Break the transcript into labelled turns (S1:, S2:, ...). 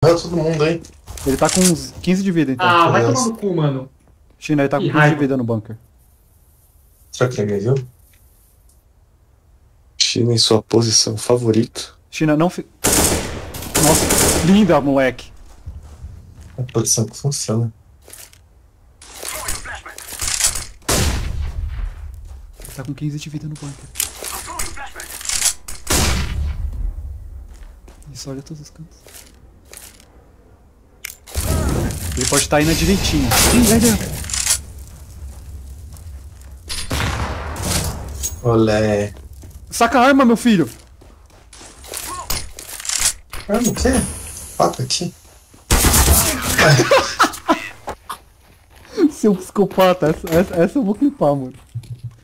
S1: morreu todo mundo, hein?
S2: Ele tá com uns 15 de vida, então.
S3: Ah, vai
S1: Beleza.
S3: tomar no cu, mano.
S2: China, ele tá com
S3: Que
S2: 15 de
S3: raiva.
S2: vida no bunker.
S1: Será que ninguém viu?
S4: China em sua posição favorita.
S2: China, não fi... Nossa, linda, moleque.
S1: A posição que funciona.
S2: Ele tá com 15 de vida no bunker. Isso, olha todos os cantos. Ele pode estar indo direitinho. Ih, vai dentro.
S1: Olé.
S2: Saca a arma, meu filho!
S1: Ah, não quer? Faca aqui.
S2: Seu psicopata, essa eu vou clipar, mano.